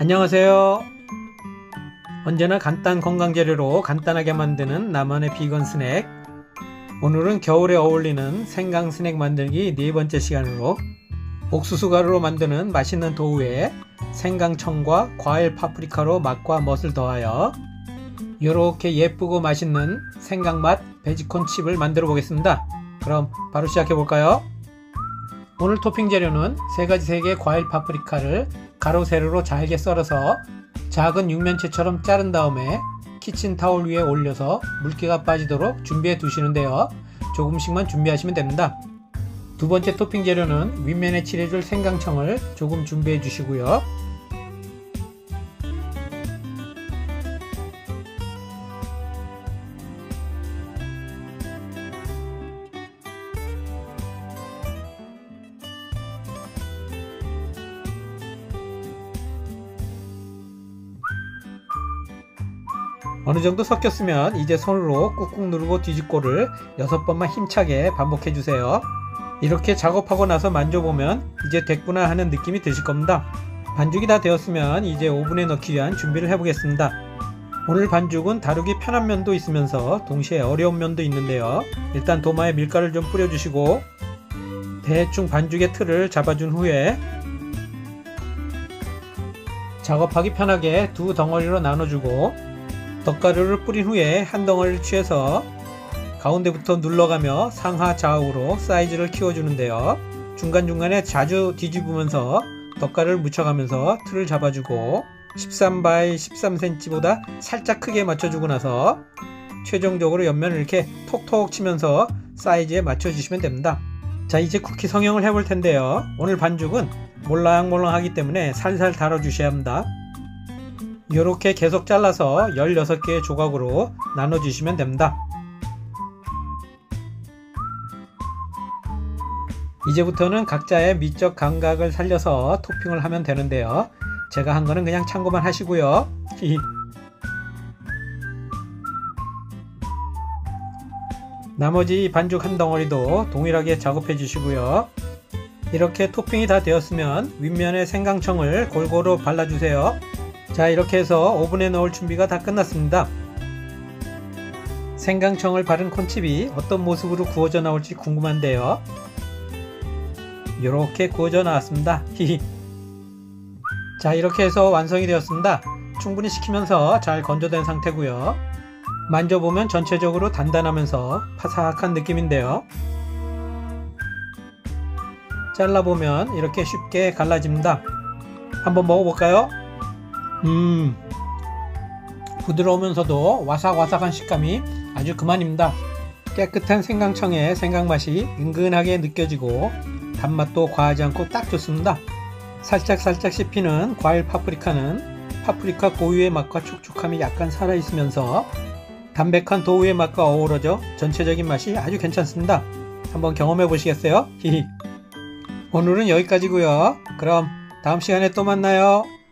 안녕하세요. 언제나 간단 건강 재료로 간단하게 만드는 나만의 비건 스낵. 오늘은 겨울에 어울리는 생강 스낵 만들기 네 번째 시간으로 옥수수 가루로 만드는 맛있는 도우에 생강청과 과일 파프리카로 맛과 멋을 더하여 이렇게 예쁘고 맛있는 생강맛 베지콘 칩을 만들어 보겠습니다. 그럼 바로 시작해 볼까요? 오늘 토핑 재료는 3개의 과일 파프리카를 가로 세로로 잘게 썰어서 작은 육면체처럼 자른 다음에 키친타올 위에 올려서 물기가 빠지도록 준비해 두시는데요. 조금씩만 준비하시면 됩니다. 두 번째 토핑 재료는 윗면에 칠해줄 생강청을 조금 준비해 주시고요. 어느정도 섞였으면 이제 손으로 꾹꾹 누르고 뒤집고를 6번만 힘차게 반복해 주세요. 이렇게 작업하고 나서 만져보면 이제 됐구나 하는 느낌이 드실 겁니다. 반죽이 다 되었으면 이제 오븐에 넣기 위한 준비를 해보겠습니다. 오늘 반죽은 다루기 편한 면도 있으면서 동시에 어려운 면도 있는데요. 일단 도마에 밀가루를 좀 뿌려주시고 대충 반죽의 틀을 잡아준 후에 작업하기 편하게 두 덩어리로 나눠주고 덧가루를 뿌린 후에 한 덩어리를 취해서 가운데부터 눌러가며 상하 좌우로 사이즈를 키워주는데요. 중간중간에 자주 뒤집으면서 덧가루를 묻혀가면서 틀을 잡아주고 13x 13cm보다 살짝 크게 맞춰주고 나서 최종적으로 옆면을 이렇게 톡톡 치면서 사이즈에 맞춰주시면 됩니다. 자, 이제 쿠키 성형을 해볼 텐데요. 오늘 반죽은 몰랑몰랑하기 때문에 살살 달아주셔야 합니다. 이렇게 계속 잘라서 16개의 조각으로 나눠주시면 됩니다. 이제부터는 각자의 미적 감각을 살려서 토핑을 하면 되는데요. 제가 한 거는 그냥 참고만 하시고요. 나머지 반죽 한 덩어리도 동일하게 작업해 주시고요. 이렇게 토핑이 다 되었으면 윗면에 생강청을 골고루 발라주세요. 자, 이렇게 해서 오븐에 넣을 준비가 다 끝났습니다. 생강청을 바른 콘칩이 어떤 모습으로 구워져 나올지 궁금한데요. 이렇게 구워져 나왔습니다. 자, 이렇게 해서 완성이 되었습니다. 충분히 식히면서 잘 건조된 상태고요. 만져보면 전체적으로 단단하면서 바삭한 느낌인데요. 잘라보면 이렇게 쉽게 갈라집니다. 한번 먹어볼까요? 부드러우면서도 와삭와삭한 식감이 아주 그만입니다. 깨끗한 생강청의 생강맛이 은근하게 느껴지고 단맛도 과하지 않고 딱 좋습니다. 살짝살짝 씹히는 과일 파프리카는 파프리카 고유의 맛과 촉촉함이 약간 살아있으면서 담백한 도우의 맛과 어우러져 전체적인 맛이 아주 괜찮습니다. 한번 경험해 보시겠어요? 오늘은 여기까지고요. 그럼 다음 시간에 또 만나요.